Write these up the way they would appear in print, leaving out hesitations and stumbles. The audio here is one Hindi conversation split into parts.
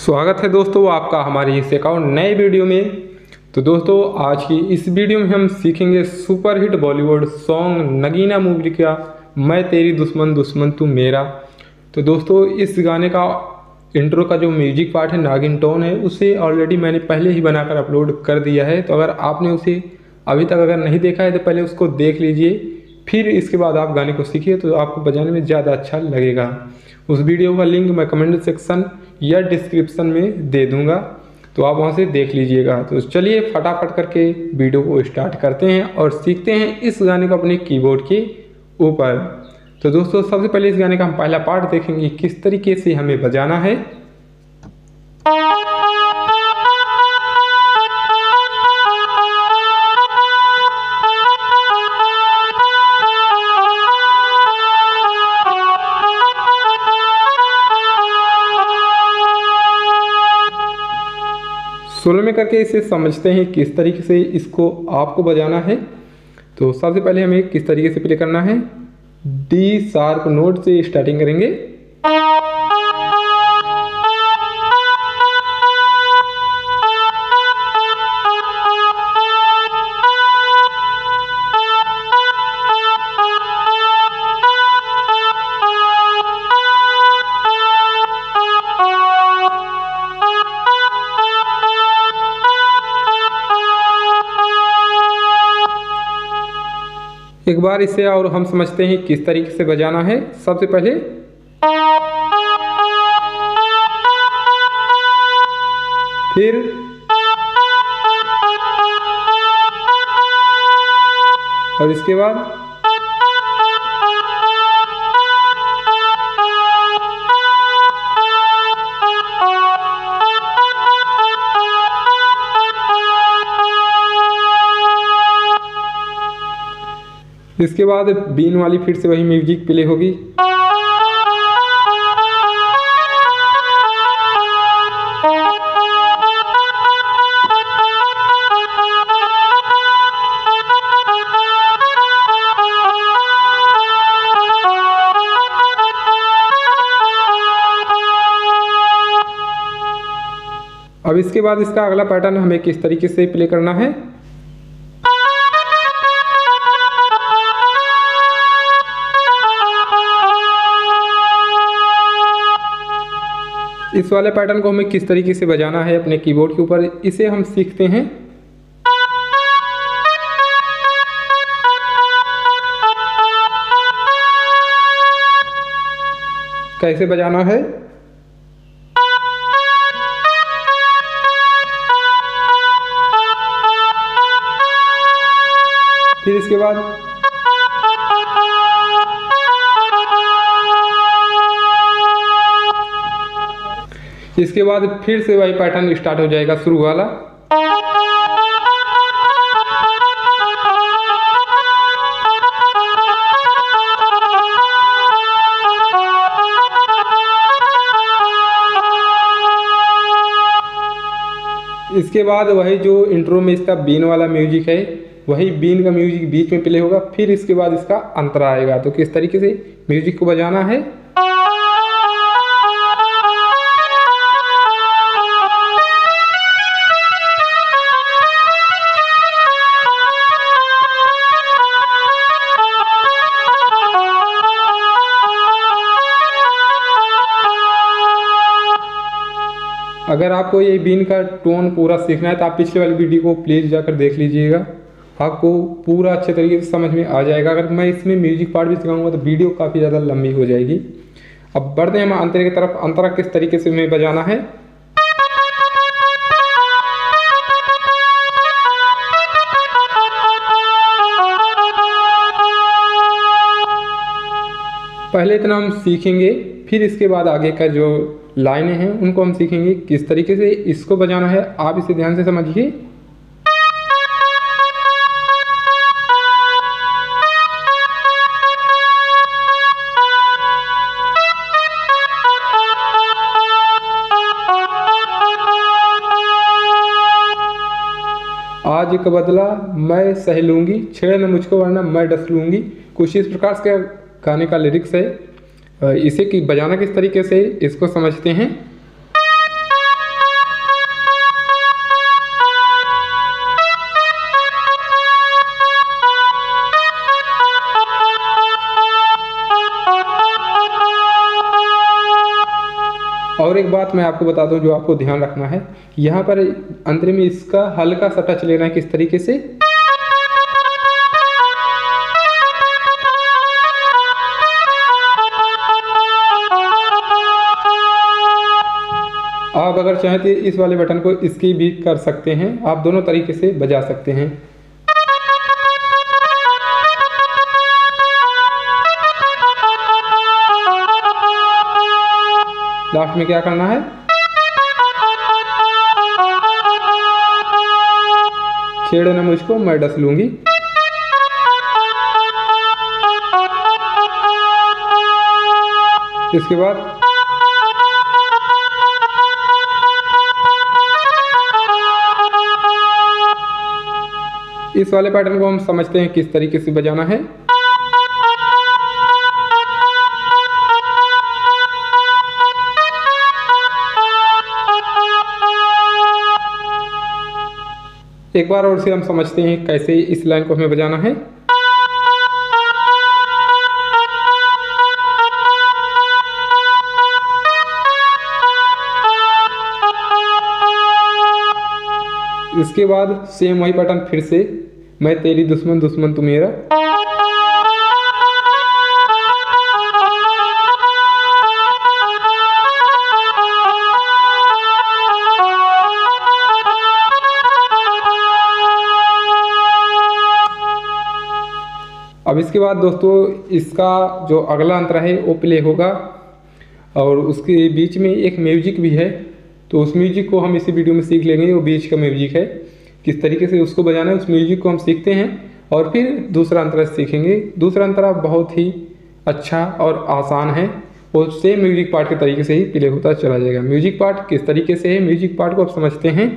स्वागत है दोस्तों आपका हमारे इस एक और नए वीडियो में। तो दोस्तों आज की इस वीडियो में हम सीखेंगे superhit Bollywood song Nagina movie का मैं तेरी दुश्मन दुश्मन तू मेरा। तो दोस्तों इस गाने का इंट्रो का जो म्यूजिक पार्ट है नागिन टोन है उसे ऑलरेडी मैंने पहले ही बनाकर अपलोड कर दिया है। तो अगर आपने उसे अभी तक अगर नहीं देखा है तो पहले उसको देख लीजिए, फिर इसके बाद आप गाने को सीखिए तो आपको बजाने में ज़्यादा अच्छा लगेगा। उस वीडियो का लिंक मैं कमेंट सेक्शन या डिस्क्रिप्शन में दे दूंगा, तो आप वहां से देख लीजिएगा। तो चलिए फटाफट करके वीडियो को स्टार्ट करते हैं और सीखते हैं इस गाने को अपने कीबोर्ड के ऊपर। तो दोस्तों सबसे पहले इस गाने का हम पहला पार्ट देखेंगे किस तरीके से हमें बजाना है। सोलो में करके इसे समझते हैं किस तरीके से इसको आपको बजाना है। तो सबसे पहले हमें किस तरीके से प्ले करना है, डी शार्प नोट से स्टार्टिंग करेंगे। एक बार इसे और हम समझते हैं किस तरीके से बजाना है। सबसे पहले फिर और इसके बाद इसके बाद बीन वाली फिर से वही म्यूजिक प्ले होगी। अब इसके बाद इसका अगला पैटर्न हमें किस तरीके से प्ले करना है। इस वाले पैटर्न को हमें किस तरीके से बजाना है अपने कीबोर्ड के ऊपर, इसे हम सीखते हैं। कैसे बजाना है, फिर इसके बाद फिर से वही पैटर्न स्टार्ट हो जाएगा शुरू वाला। इसके बाद वही जो इंट्रो में इसका बीन वाला म्यूजिक है वही बीन का म्यूजिक बीच में प्ले होगा, फिर इसके बाद इसका अंतरा आएगा। तो किस तरीके से म्यूजिक को बजाना है। अगर आपको ये बीन का टोन पूरा सीखना है तो आप पिछले वाली वीडियो को प्लीज़ जाकर देख लीजिएगा, आपको पूरा अच्छे तरीके से समझ में आ जाएगा। अगर मैं इसमें म्यूजिक पार्ट भी सिखाऊंगा तो वीडियो काफ़ी ज़्यादा लंबी हो जाएगी। अब बढ़ते हैं हम अंतरे की तरफ। अंतरा किस तरीके से हमें बजाना है। पहले इतना हम सीखेंगे, फिर इसके बाद आगे का जो लाइनें हैं उनको हम सीखेंगे किस तरीके से इसको बजाना है। आप इसे ध्यान से समझिए। आज एक बदला मैं सह लूंगी, छेड़ न मुझको वरना मैं डस लूंगी, कुछ इस प्रकार से गाने का लिरिक्स है। इसे कि बजाना किस तरीके से इसको समझते हैं। और एक बात मैं आपको बता दूं जो आपको ध्यान रखना है, यहाँ पर अंतरे में इसका हल्का सा टच लेना है। किस तरीके से, आप अगर चाहें तो इस वाले बटन को इसकी भी कर सकते हैं, आप दोनों तरीके से बजा सकते हैं। लास्ट में क्या करना है, छेड़ो ना मुझको मैं डस लूंगी। इसके बाद इस वाले पैटर्न को हम समझते हैं किस तरीके से बजाना है। एक बार और से हम समझते हैं कैसे इस लाइन को हमें बजाना है। इसके बाद सेम वही पैटर्न फिर से, मैं तेरी दुश्मन दुश्मन तू मेरा। अब इसके बाद दोस्तों इसका जो अगला अंतरा है वो प्ले होगा और उसके बीच में एक म्यूजिक भी है, तो उस म्यूजिक को हम इसी वीडियो में सीख लेंगे। वो बीच का म्यूजिक है, किस तरीके से उसको बजाना है, उस म्यूजिक को हम सीखते हैं और फिर दूसरा अंतरा सीखेंगे। दूसरा अंतरा बहुत ही अच्छा और आसान है, वो सेम म्यूजिक पार्ट के तरीके से ही प्ले होता चला जाएगा। म्यूजिक पार्ट किस तरीके से है, म्यूजिक पार्ट को आप समझते हैं।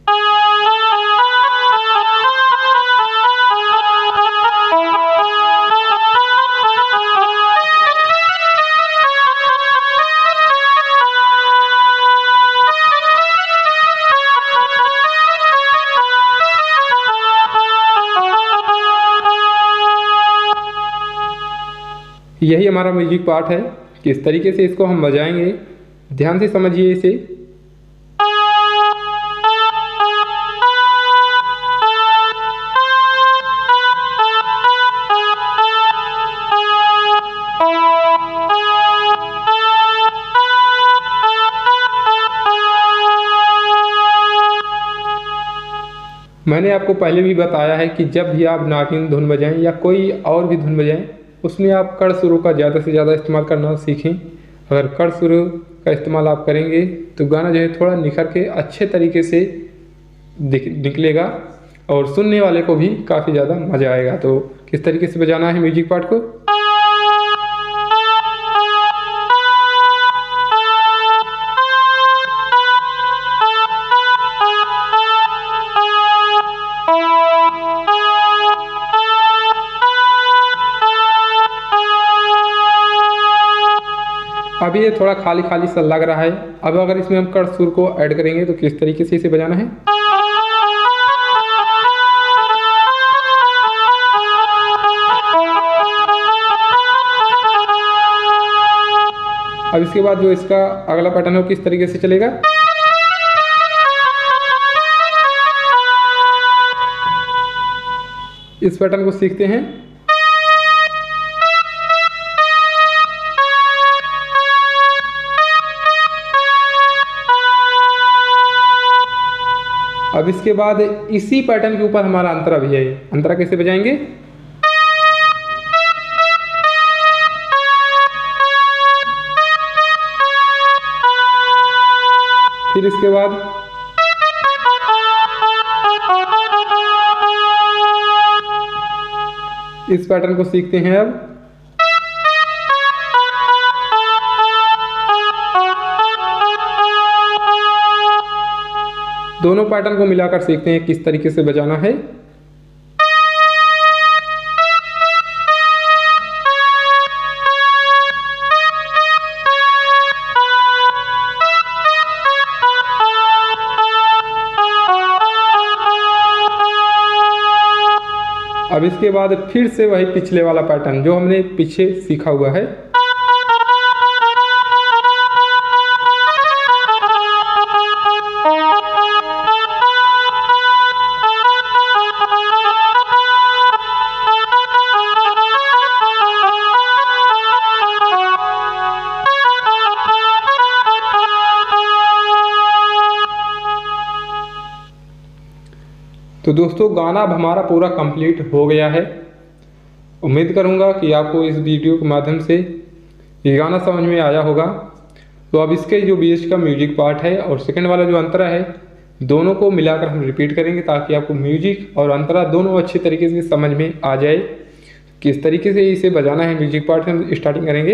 यही हमारा म्यूजिक पार्ट है, किस तरीके से इसको हम बजाएंगे ध्यान से समझिए इसे। मैंने आपको पहले भी बताया है कि जब भी आप नागिन धुन बजाएं या कोई और भी धुन बजाएं, उसमें आप कड़ सुरों का ज़्यादा से ज़्यादा इस्तेमाल करना सीखें। अगर कड़ सुरों का इस्तेमाल आप करेंगे तो गाना जो है थोड़ा निखर के अच्छे तरीके से निकलेगा और सुनने वाले को भी काफ़ी ज़्यादा मज़ा आएगा। तो किस तरीके से बजाना है म्यूजिक पार्ट को, अभी ये थोड़ा खाली खाली सा लग रहा है। अब अगर इसमें हम कड़ सुर को ऐड करेंगे तो किस तरीके से इसे बजाना है। अब इसके बाद जो इसका अगला पैटर्न है वो किस तरीके से चलेगा। इस पैटर्न को सीखते हैं। अब इसके बाद इसी पैटर्न के ऊपर हमारा अंतरा भी है। अंतरा कैसे बजाएंगे, फिर इसके बाद इस पैटर्न को सीखते हैं। अब दोनों पैटर्न को मिलाकर सीखते हैं किस तरीके से बजाना है। अब इसके बाद फिर से वही पिछले वाला पैटर्न जो हमने पीछे सीखा हुआ है। तो दोस्तों गाना अब हमारा पूरा कंप्लीट हो गया है। उम्मीद करूँगा कि आपको इस वीडियो के माध्यम से ये गाना समझ में आया होगा। तो अब इसके जो बीच का म्यूजिक पार्ट है और सेकंड वाला जो अंतरा है, दोनों को मिलाकर हम रिपीट करेंगे ताकि आपको म्यूजिक और अंतरा दोनों अच्छे तरीके से समझ में आ जाए। किस तरीके से इसे बजाना है म्यूजिक पार्ट से हम स्टार्टिंग करेंगे।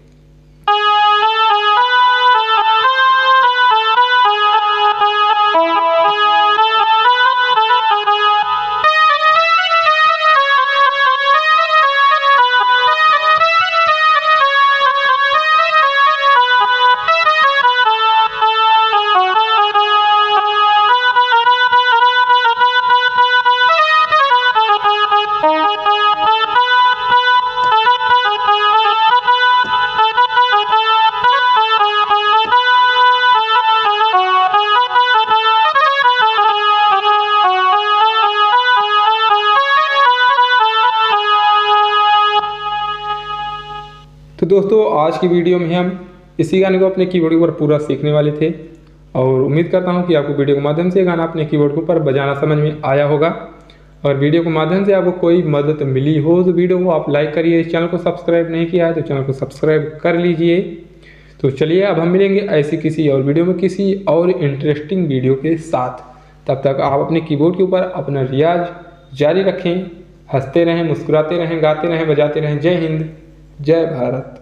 तो दोस्तों आज की वीडियो में हम इसी गाने को अपने कीबोर्ड के ऊपर पूरा सीखने वाले थे और उम्मीद करता हूं कि आपको वीडियो के माध्यम से गाना अपने कीबोर्ड के ऊपर बजाना समझ में आया होगा। और वीडियो के माध्यम से आपको कोई मदद मिली हो तो वीडियो को आप लाइक करिए। इस चैनल को सब्सक्राइब नहीं किया है तो चैनल को सब्सक्राइब कर लीजिए। तो चलिए अब हम मिलेंगे ऐसी किसी और वीडियो में किसी और इंटरेस्टिंग वीडियो के साथ। तब तक आप अपने कीबोर्ड के ऊपर अपना रियाज जारी रखें, हंसते रहें, मुस्कुराते रहें, गाते रहें, बजाते रहें। जय हिंद, जय भारत।